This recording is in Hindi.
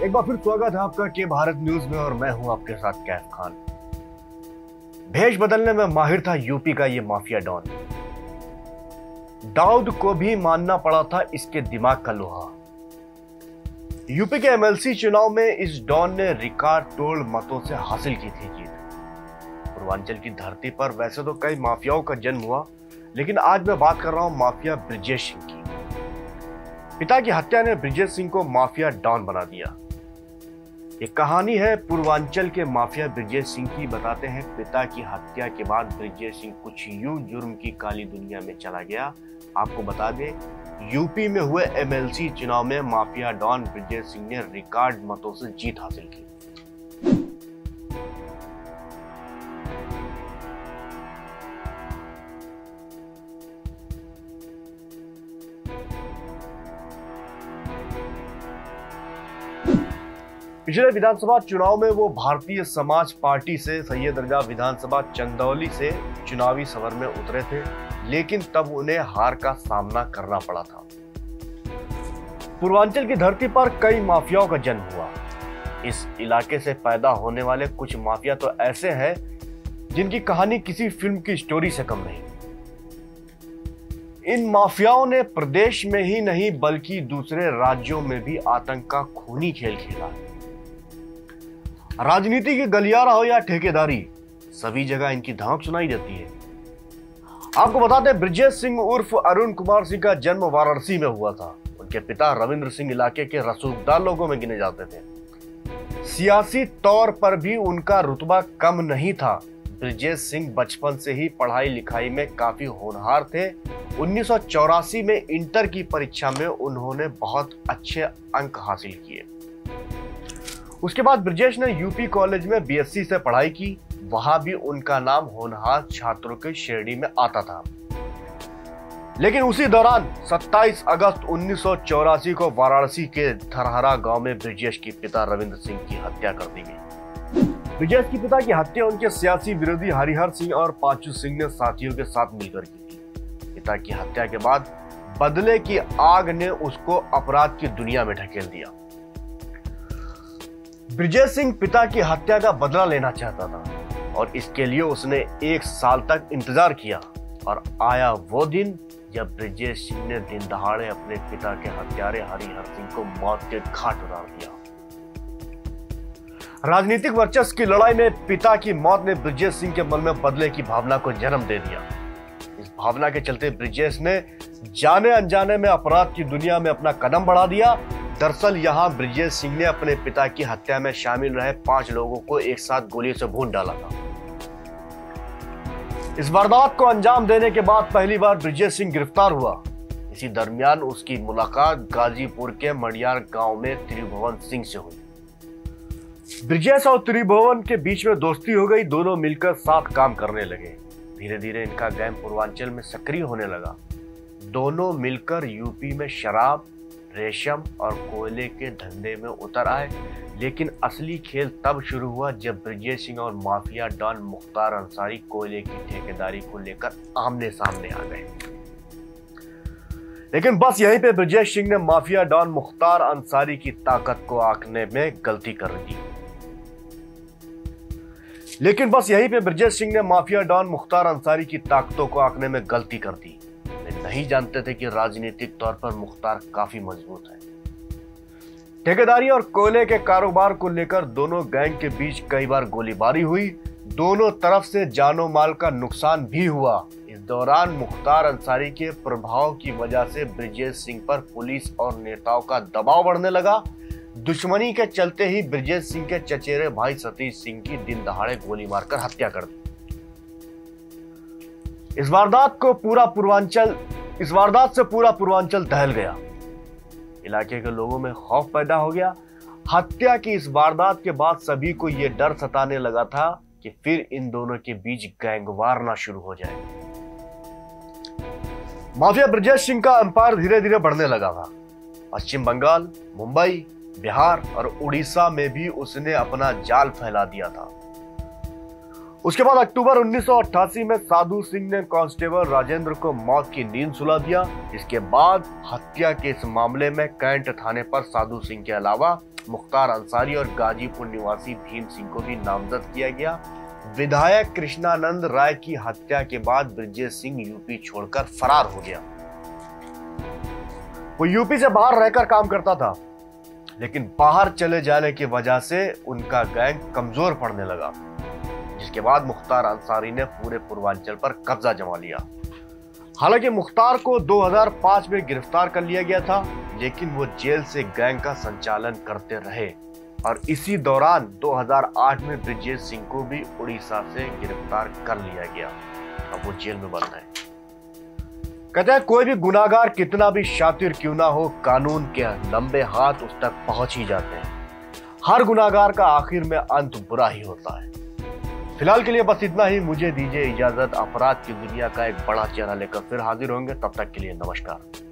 एक बार फिर स्वागत है आपका के भारत न्यूज में और मैं हूं आपके साथ कैफ खान। भेष बदलने में माहिर था यूपी का ये माफिया डॉन। दाऊद को भी मानना पड़ा था इसके दिमाग का लोहा। यूपी के एमएलसी चुनाव में इस डॉन ने रिकॉर्ड तोड़ मतों से हासिल की थी जीत। पूर्वांचल की धरती पर वैसे तो कई माफियाओं का जन्म हुआ, लेकिन आज मैं बात कर रहा हूं माफिया ब्रजेश सिंह की। पिता की हत्या ने ब्रजेश सिंह को माफिया डॉन बना दिया। ये कहानी है पूर्वांचल के माफिया ब्रजेश सिंह की। बताते हैं पिता की हत्या के बाद ब्रजेश सिंह कुछ यूं जुर्म की काली दुनिया में चला गया। आपको बता दें, यूपी में हुए एमएलसी चुनाव में माफिया डॉन ब्रजेश सिंह ने रिकॉर्ड मतों से जीत हासिल की। पिछले विधानसभा चुनाव में वो भारतीय समाज पार्टी से सैयद रजा विधानसभा चंदौली से चुनावी समर में उतरे थे, लेकिन तब उन्हें हार का सामना करना पड़ा था। पूर्वांचल की धरती पर कई माफियाओं का जन्म हुआ। इस इलाके से पैदा होने वाले कुछ माफिया तो ऐसे हैं जिनकी कहानी किसी फिल्म की स्टोरी से कम नहीं। इन माफियाओं ने प्रदेश में ही नहीं बल्कि दूसरे राज्यों में भी आतंक का खूनी खेल खेला। राजनीति की गलियारा हो या ठेकेदारी, सभी जगह इनकी धमक सुनाई देती है। आपको बता दें, ब्रजेश सिंह उर्फ अरुण कुमार सिंह का जन्म वाराणसी में हुआ था। उनके पिता रविंद्र सिंह इलाके के रसूखदार लोगों में गिने जाते थे। सियासी तौर पर भी उनका रुतबा कम नहीं था। ब्रजेश सिंह बचपन से ही पढ़ाई लिखाई में काफी होनहार थे। 1984 में इंटर की परीक्षा में उन्होंने बहुत अच्छे अंक हासिल किए। उसके बाद ब्रजेश ने यूपी कॉलेज में बीएससी से पढ़ाई की। वहां भी उनका नाम होनहार छात्रों की श्रेणी में आता था। लेकिन उसी दौरान 27 अगस्त 1984 को वाराणसी के धरहरा गांव में ब्रजेश के पिता रविंद्र सिंह की हत्या कर दी गई। ब्रजेश के पिता की हत्या उनके सियासी विरोधी हरिहर सिंह और पांचू सिंह ने साथियों के साथ मिलकर की थी। पिता की हत्या के बाद बदले की आग ने उसको अपराध की दुनिया में ढकेल दिया। ब्रजेश सिंह पिता की हत्या का बदला लेना चाहता था और इसके लिए उसने 1 साल तक इंतजार किया। और आया वो दिन जब ब्रजेश सिंह ने दिन दहाड़े अपने पिता के हत्यारे हरिहर सिंह को मौत के घाट उतार दिया। राजनीतिक वर्चस्व की लड़ाई में पिता की मौत ने ब्रजेश सिंह के मन में बदले की भावना को जन्म दे दिया। इस भावना के चलते ब्रजेश ने जाने अनजाने में अपराध की दुनिया में अपना कदम बढ़ा दिया। दरअसल यहां ब्रजेश सिंह ने अपने पिता की हत्या में शामिल रहे 5 लोगों को एक साथ गोली से भून डाला था। इस वारदात को अंजाम देने के बाद पहली बार ब्रजेश सिंह गिरफ्तार हुआ। इसी दरमियान उसकी मुलाकात गाजीपुर के मडियार गांव में त्रिभुवन सिंह से हुई। ब्रजेश और त्रिभुवन के बीच में दोस्ती हो गई। दोनों मिलकर साथ काम करने लगे। धीरे धीरे इनका गैंग पूर्वांचल में सक्रिय होने लगा। दोनों मिलकर यूपी में शराब, रेशम और कोयले के धंधे में उतर आए। लेकिन असली खेल तब शुरू हुआ जब ब्रजेश सिंह और माफिया डॉन मुख्तार अंसारी कोयले की ठेकेदारी को लेकर आमने सामने आ गए। लेकिन बस यहीं पे ब्रजेश सिंह ने माफिया डॉन मुख्तार अंसारी की ताकत को आंकने में गलती कर दी। नहीं जानते थे कि राजनीतिक तौर पर मुख्तार काफी मजबूत है। ठेकेदारी और कोयले के कारोबार को लेकर दोनों गैंग के बीच कई बार गोलीबारी हुई। दोनों तरफ से जानो माल का नुकसान भी हुआ। इस दौरान मुख्तार अंसारी के प्रभाव की वजह से ब्रजेश सिंह पर पुलिस और नेताओं का दबाव बढ़ने लगा। दुश्मनी के चलते ही ब्रजेश सिंह के चचेरे भाई सतीश सिंह की दिन दहाड़े गोली मारकर हत्या कर दी। इस वारदात से पूरा पूर्वांचल दहल गया। इलाके के लोगों में खौफ पैदा हो गया। हत्या की इस वारदात के बाद सभी को यह डर सताने लगा था कि फिर इन दोनों के बीच गैंगवार ना शुरू हो जाए। माफिया ब्रजेश सिंह का एम्पायर धीरे धीरे बढ़ने लगा था। पश्चिम बंगाल, मुंबई, बिहार और उड़ीसा में भी उसने अपना जाल फैला दिया था। उसके बाद अक्टूबर 1988 में साधु सिंह ने कांस्टेबल राजेंद्र को मौत की नींद सुला दिया। इसके बाद हत्या के इस मामले में कैंट थाने पर साधु सिंह के अलावा मुख्तार अंसारी और गाजीपुर निवासी भीम सिंह को भी नामजद किया गया। विधायक कृष्णानंद राय की हत्या के बाद ब्रिजेश सिंह यूपी छोड़कर फरार हो गया। वो यूपी से बाहर रहकर काम करता था, लेकिन बाहर चले जाने की वजह से उनका गैंग कमजोर पड़ने लगा, जिसके बाद मुख्तार अंसारी ने पूरे पूर्वांचल पर कब्जा जमा लिया। हालांकि मुख्तार को 2005 में गिरफ्तार कर लिया गया था, लेकिन वो जेल से गैंग का संचालन करते रहे और इसी दौरान 2008 में ब्रिजेश सिंह को भी उड़ीसा से गिरफ्तार कर लिया गया। अब वो जेल में बंद है। कहते हैं कोई भी गुनाहगार कितना भी शातिर क्यों ना हो, कानून के लंबे हाथ उस तक पहुंच ही जाते हैं। हर गुनाहगार का आखिर में अंत बुरा ही होता है। फिलहाल के लिए बस इतना ही। मुझे दीजिए इजाजत। अपराध की दुनिया का एक बड़ा चेहरा लेकर फिर हाजिर होंगे। तब तक के लिए नमस्कार।